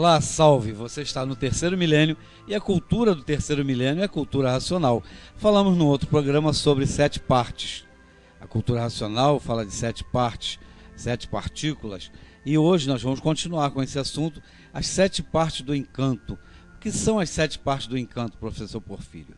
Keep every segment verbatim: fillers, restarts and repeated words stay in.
Olá, salve! Você está no terceiro milênio e a cultura do terceiro milênio é a cultura racional. Falamos no outro programa sobre sete partes. A cultura racional fala de sete partes, sete partículas, e hoje nós vamos continuar com esse assunto, as sete partes do encanto. O que são as sete partes do encanto, professor Porfírio?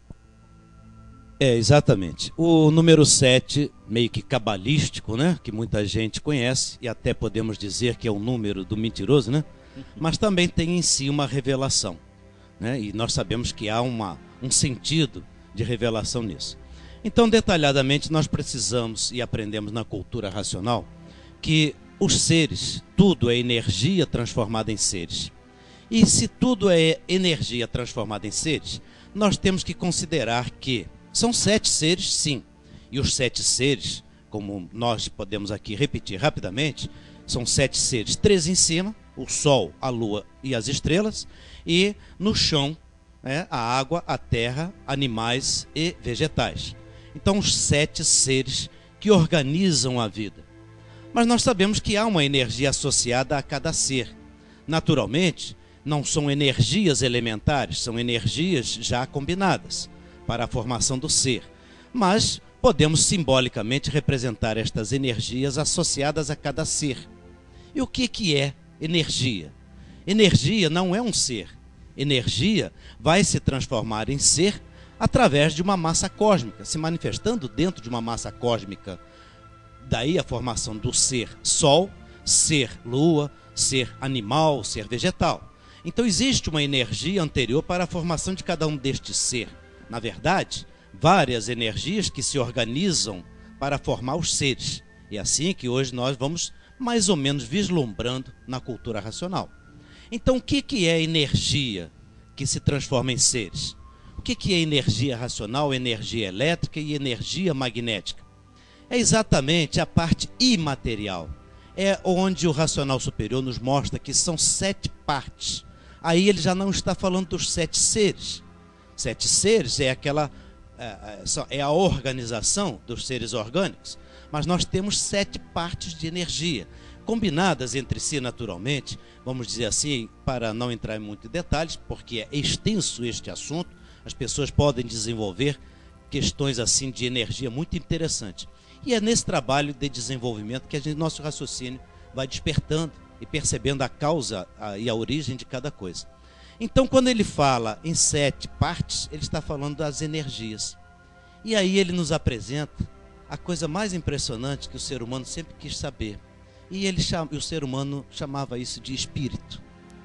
É, exatamente. O número sete, meio que cabalístico, né? Que muita gente conhece, e até podemos dizer que é o número do mentiroso, né? Mas também tem em si uma revelação, né? E nós sabemos que há uma, um sentido de revelação nisso. Então, detalhadamente, nós precisamos e aprendemos na cultura racional que os seres, tudo é energia transformada em seres. E se tudo é energia transformada em seres, nós temos que considerar que são sete seres, sim. E os sete seres, como nós podemos aqui repetir rapidamente, são sete seres, três em cima, o Sol, a Lua e as estrelas, e no chão, né, a água, a terra, animais e vegetais. Então, os sete seres que organizam a vida. Mas nós sabemos que há uma energia associada a cada ser. Naturalmente, não são energias elementares, são energias já combinadas para a formação do ser. Mas podemos simbolicamente representar estas energias associadas a cada ser. E o que que é energia? Energia não é um ser. Energia vai se transformar em ser através de uma massa cósmica, se manifestando dentro de uma massa cósmica. Daí a formação do ser Sol, ser Lua, ser animal, ser vegetal. Então existe uma energia anterior para a formação de cada um destes ser. Na verdade, várias energias que se organizam para formar os seres. E é assim que hoje nós vamos mais ou menos vislumbrando na cultura racional. Então, o que que é energia que se transforma em seres? O que que é energia racional, energia elétrica e energia magnética? É exatamente a parte imaterial. É onde o racional superior nos mostra que são sete partes. Aí ele já não está falando dos sete seres. Sete seres é aquela é a organização dos seres orgânicos, mas nós temos sete partes de energia, combinadas entre si naturalmente, vamos dizer assim, para não entrar em muitos detalhes, porque é extenso este assunto, as pessoas podem desenvolver questões assim de energia muito interessantes. E é nesse trabalho de desenvolvimento que a gente, nosso raciocínio vai despertando e percebendo a causa a, e a origem de cada coisa. Então, quando ele fala em sete partes, ele está falando das energias. E aí ele nos apresenta a coisa mais impressionante que o ser humano sempre quis saber. E ele chama, o ser humano chamava isso de espírito.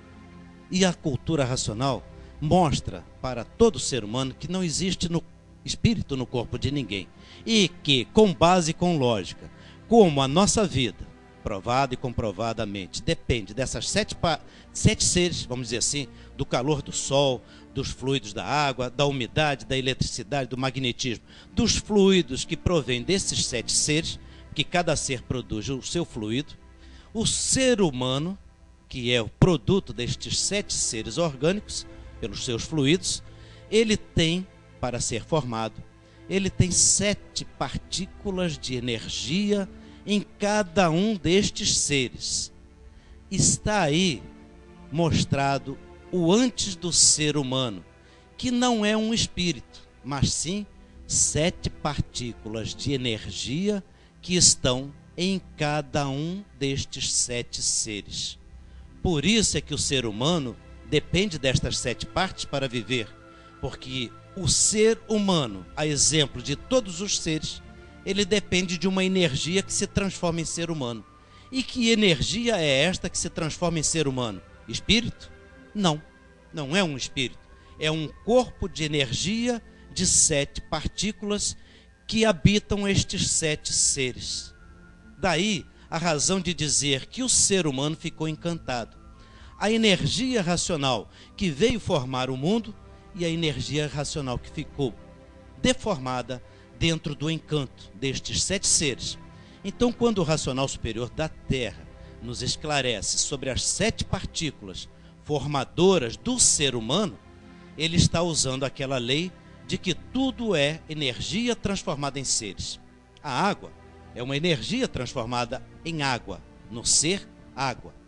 E a cultura racional mostra para todo ser humano que não existe no espírito no corpo de ninguém. E que, com base e com lógica, como a nossa vida, provada e comprovadamente, depende dessas sete, sete seres, vamos dizer assim, do calor do sol, dos fluidos da água, da umidade, da eletricidade, do magnetismo, dos fluidos que provêm desses sete seres, que cada ser produz o seu fluido. O ser humano, que é o produto destes sete seres orgânicos, pelos seus fluidos, ele tem, para ser formado, ele tem sete partículas de energia em cada um destes seres. Está aí mostrado o antes do ser humano, que não é um espírito, mas sim sete partículas de energia que estão em cada um destes sete seres. Por isso é que o ser humano depende destas sete partes para viver, porque o ser humano, a exemplo de todos os seres, ele depende de uma energia que se transforma em ser humano. E que energia é esta que se transforma em ser humano? Espírito? Não, não é um espírito. É um corpo de energia de sete partículas que habitam estes sete seres. Daí a razão de dizer que o ser humano ficou encantado. A energia racional que veio formar o mundo e a energia racional que ficou deformada dentro do encanto destes sete seres. Então, quando o racional superior da Terra nos esclarece sobre as sete partículas formadoras do ser humano, ele está usando aquela lei de que tudo é energia transformada em seres. A água é uma energia transformada em água, no ser água.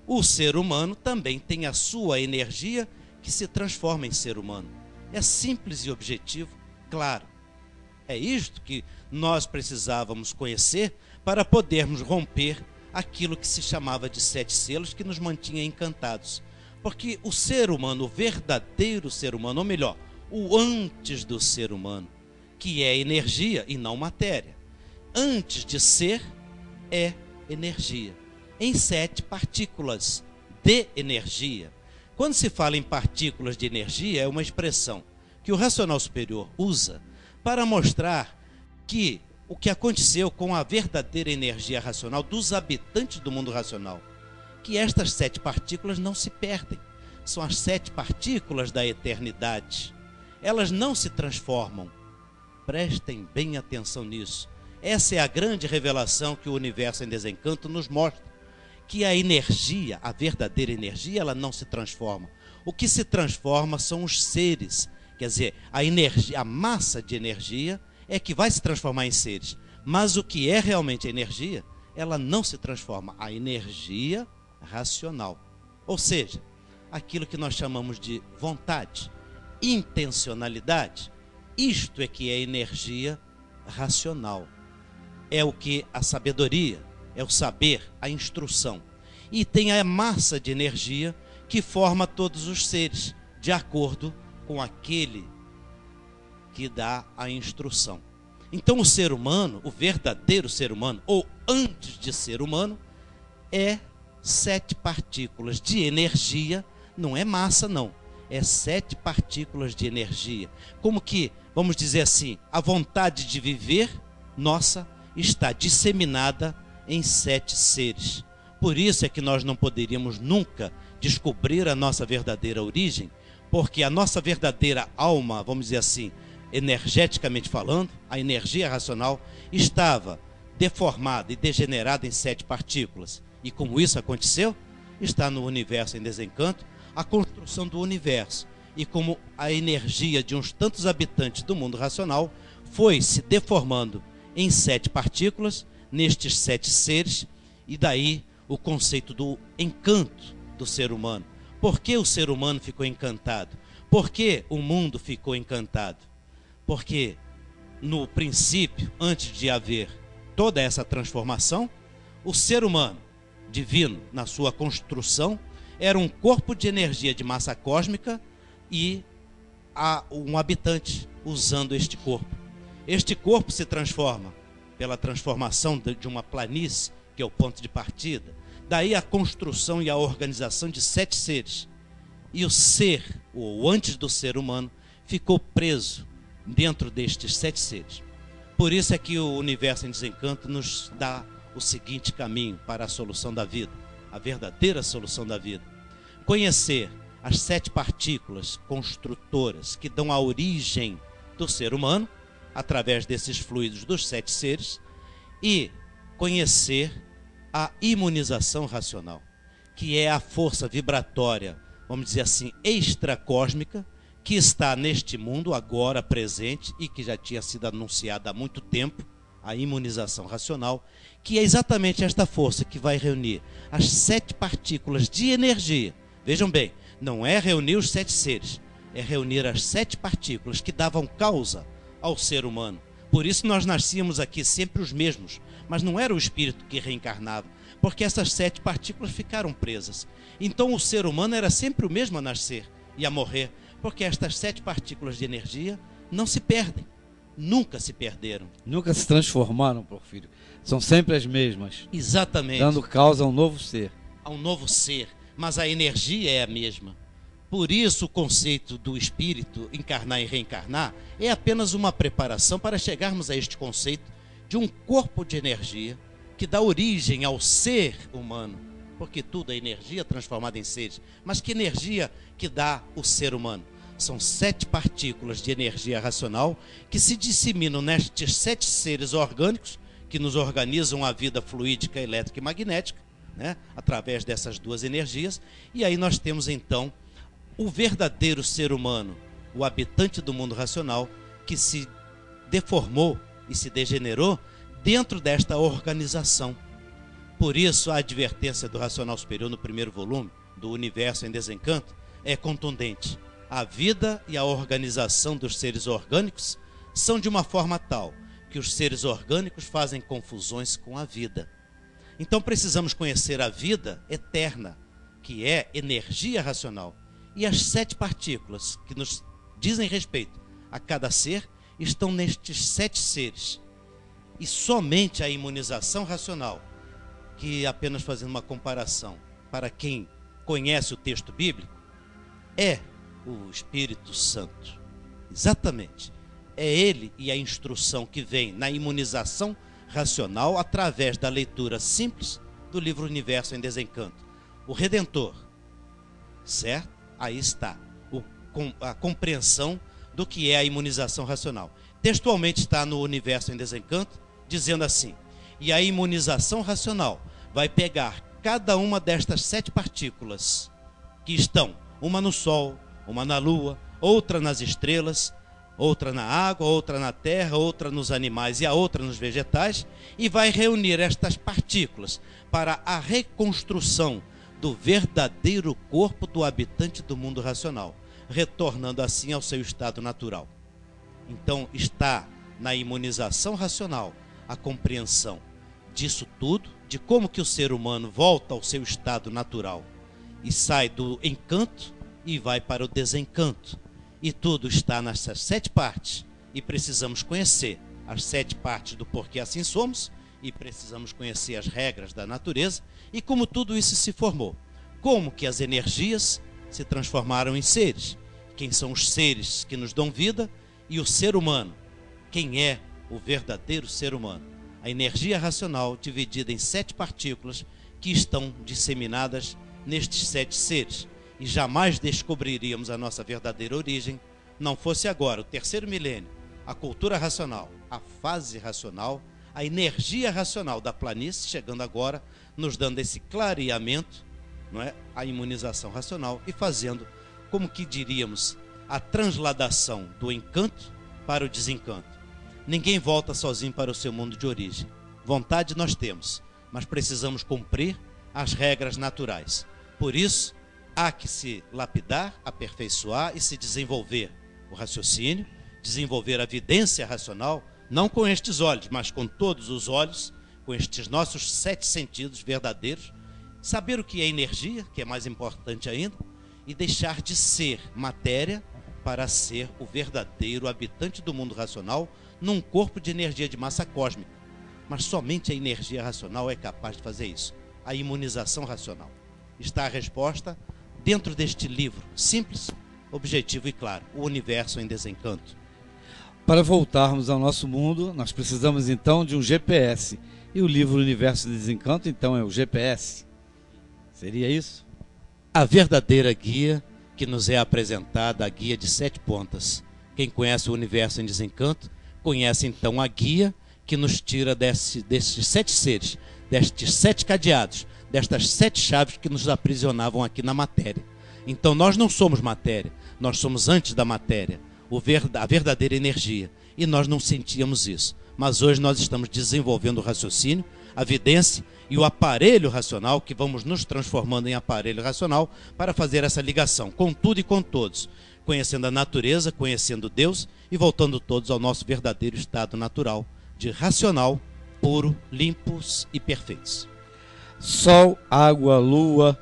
o ser humano também tem a sua energia que se transforma em ser humano. É simples e objetivo, claro. É isto que nós precisávamos conhecer para podermos romper aquilo que se chamava de sete selos, que nos mantinha encantados. Porque o ser humano, o verdadeiro ser humano, ou melhor, o antes do ser humano, que é energia e não matéria, antes de ser, é energia, em sete partículas de energia. Quando se fala em partículas de energia, é uma expressão que o racional superior usa para mostrar que o que aconteceu com a verdadeira energia racional dos habitantes do mundo racional, que estas sete partículas não se perdem. São as sete partículas da eternidade. Elas não se transformam. Prestem bem atenção nisso. Essa é a grande revelação que o Universo em Desencanto nos mostra. Que a energia, a verdadeira energia, ela não se transforma. O que se transforma são os seres. Quer dizer, a energia, a massa de energia é que vai se transformar em seres. Mas o que é realmente a energia, ela não se transforma. A energia racional. Ou seja, aquilo que nós chamamos de vontade, intencionalidade, isto é que é energia racional. É o que a sabedoria, é o saber, a instrução. E tem a massa de energia que forma todos os seres, de acordo com aquele que dá a instrução. Então o ser humano, o verdadeiro ser humano, ou antes de ser humano, é sete partículas de energia, não é massa não, é sete partículas de energia. Como que, vamos dizer assim, a vontade de viver nossa está disseminada em sete seres. Por isso é que nós não poderíamos nunca descobrir a nossa verdadeira origem, porque a nossa verdadeira alma, vamos dizer assim, energeticamente falando, a energia racional estava deformada e degenerada em sete partículas. E como isso aconteceu, está no Universo em Desencanto a construção do universo. E como a energia de uns tantos habitantes do mundo racional foi se deformando em sete partículas, nestes sete seres, e daí o conceito do encanto do ser humano. Por que o ser humano ficou encantado? Por que o mundo ficou encantado? Porque no princípio, antes de haver toda essa transformação, o ser humano divino, na sua construção, era um corpo de energia de massa cósmica e há um habitante usando este corpo. Este corpo se transforma pela transformação de uma planície, que é o ponto de partida. Daí a construção e a organização de sete seres. E o ser, ou antes do ser humano, ficou preso dentro destes sete seres. Por isso é que o Universo em Desencanto nos dá o seguinte caminho para a solução da vida, a verdadeira solução da vida. Conhecer as sete partículas construtoras que dão a origem do ser humano, através desses fluidos dos sete seres, e conhecer a imunização racional, que é a força vibratória, vamos dizer assim, extracósmica, que está neste mundo agora presente e que já tinha sido anunciada há muito tempo, a imunização racional, que é exatamente esta força que vai reunir as sete partículas de energia. Vejam bem, não é reunir os sete seres, é reunir as sete partículas que davam causa ao ser humano. Por isso nós nascíamos aqui sempre os mesmos, mas não era o espírito que reencarnava, porque essas sete partículas ficaram presas. Então o ser humano era sempre o mesmo a nascer e a morrer, porque estas sete partículas de energia não se perdem, nunca se perderam. Nunca se transformaram, Porfírio. São sempre as mesmas. Exatamente. Dando causa a um novo ser. A um novo ser, mas a energia é a mesma. Por isso o conceito do espírito encarnar e reencarnar é apenas uma preparação para chegarmos a este conceito de um corpo de energia que dá origem ao ser humano, porque tudo é energia transformada em seres. Mas que energia que dá o ser humano? São sete partículas de energia racional que se disseminam nestes sete seres orgânicos que nos organizam a vida fluídica, elétrica e magnética, né, através dessas duas energias. E aí nós temos então o verdadeiro ser humano, o habitante do mundo racional, que se deformou e se degenerou dentro desta organização. Por isso, a advertência do Racional Superior no primeiro volume, do Universo em Desencanto, é contundente. A vida e a organização dos seres orgânicos são de uma forma tal que os seres orgânicos fazem confusões com a vida. Então precisamos conhecer a vida eterna, que é energia racional, e as sete partículas que nos dizem respeito a cada ser estão nestes sete seres. E somente a imunização racional, que apenas fazendo uma comparação para quem conhece o texto bíblico, é o Espírito Santo. Exatamente. É ele e a instrução que vem na imunização racional através da leitura simples do livro Universo em Desencanto. O Redentor, certo? Aí está o, a compreensão do que é a imunização racional. Textualmente está no Universo em Desencanto, dizendo assim: e a imunização racional vai pegar cada uma destas sete partículas que estão, uma no Sol, uma na Lua, outra nas estrelas, outra na água, outra na terra, outra nos animais e a outra nos vegetais, e vai reunir estas partículas para a reconstrução do verdadeiro corpo do habitante do mundo racional, retornando assim ao seu estado natural. Então está na imunização racional a compreensão disso tudo, de como que o ser humano volta ao seu estado natural e sai do encanto e vai para o desencanto. E tudo está nessas sete partes, e precisamos conhecer as sete partes do porquê assim somos, e precisamos conhecer as regras da natureza e como tudo isso se formou. Como que as energias se transformaram em seres, quem são os seres que nos dão vida, e o ser humano, quem é o verdadeiro ser humano. A energia racional dividida em sete partículas que estão disseminadas nestes sete seres. E jamais descobriríamos a nossa verdadeira origem, não fosse agora o terceiro milênio, a cultura racional, a fase racional, a energia racional da planície, chegando agora, nos dando esse clareamento, não é? A imunização racional e fazendo, como que diríamos, a transladação do encanto para o desencanto. Ninguém volta sozinho para o seu mundo de origem. Vontade nós temos, mas precisamos cumprir as regras naturais. Por isso, há que se lapidar, aperfeiçoar e se desenvolver o raciocínio, desenvolver a vidência racional, não com estes olhos, mas com todos os olhos, com estes nossos sete sentidos verdadeiros, saber o que é energia, que é mais importante ainda, e deixar de ser matéria para ser o verdadeiro habitante do mundo racional num corpo de energia de massa cósmica. Mas somente a energia racional é capaz de fazer isso, a imunização racional. Está a resposta dentro deste livro, simples, objetivo e claro, o Universo em Desencanto. Para voltarmos ao nosso mundo, nós precisamos então de um G P S. E o livro Universo em Desencanto, então, é o G P S. Seria isso? A verdadeira guia que nos é apresentada, a guia de sete pontas. Quem conhece o Universo em Desencanto, conhece então a guia que nos tira desse, desses sete seres, destes sete cadeados, destas sete chaves que nos aprisionavam aqui na matéria. Então nós não somos matéria, nós somos antes da matéria, o ver, a verdadeira energia, e nós não sentíamos isso. Mas hoje nós estamos desenvolvendo o raciocínio, a vidência e o aparelho racional, que vamos nos transformando em aparelho racional para fazer essa ligação com tudo e com todos, conhecendo a natureza, conhecendo Deus e voltando todos ao nosso verdadeiro estado natural, de racional, puro, limpos e perfeitos. Sol, água, lua,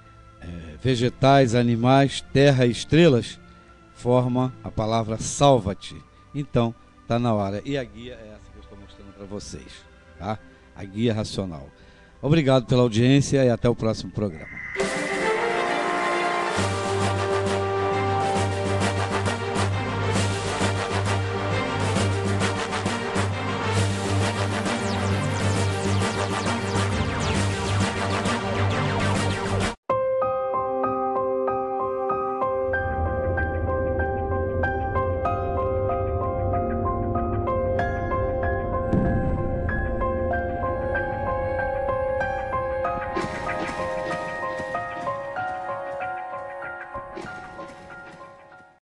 é, vegetais, animais, terra e estrelas forma a palavra salva-te. Então, está na hora. E a guia é essa que eu estou mostrando para vocês, tá? A guia racional. Obrigado pela audiência e até o próximo programa.